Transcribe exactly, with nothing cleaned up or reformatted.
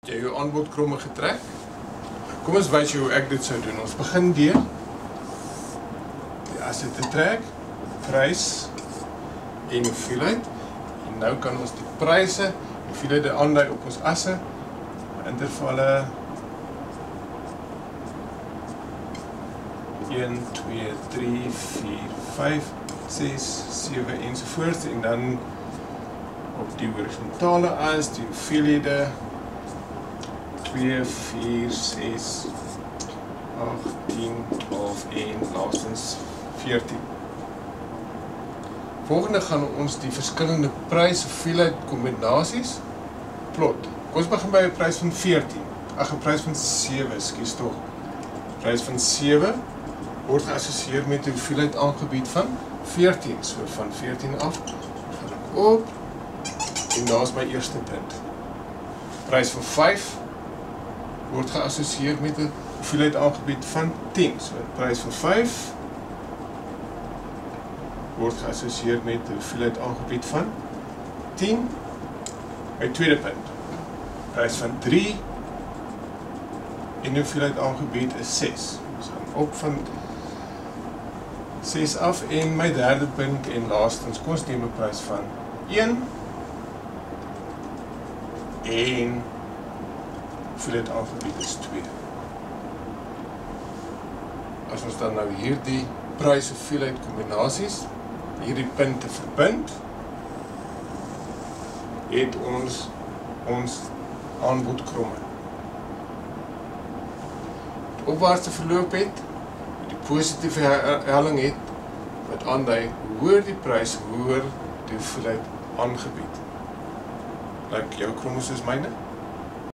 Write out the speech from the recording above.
Jy jou aanbodkromme getrek. Kom ons wys jou hoe ek dit sou doen. Ons begin deur die asse te trek, prys en hoeveelheid. En nou kan ons die pryse, hoeveelheid aandui op ons asse, intervalle een, twee, drie, vier, vyf, ses, sewe ensovoorts en dan op die horisontale as die hoeveelhede twee, vier, ses, agt, tien, twaalf en laastens veertien. Volgende gaan ons die verskillende prys hoeveelheid kombinasies plot. Kom ons begin by 'n prys van veertien. Ag, 'n prys van sewe, skus tog. Prys van sewe word geassosieer met 'n hoeveelheid aangebied van veertien. So van veertien af gaan ek op en daar's my eerste punt. Prys van vyf word geassosieer met 'n hoeveelheid aangebied van tien. So die prys van vyf word geassosieer met 'n hoeveelheid aangebied van tien. My tweede punt. Prys van drie en die hoeveelheid aangebied is ses. So op van ses af en my derde punt en laastens kom ons neem 'n prys van een en hoeveelheid aangebied is twee. As ons dan nou hierdie prys hoeveelheid kombinasies, hierdie punte verbind, het ons ons aanbodkromme. Die opwaartse verloop het, die positiewe helling het, wat aandui hoe hoër die prys, hoe hoër die hoeveelheid aangebied. Like jou kromme soos myne.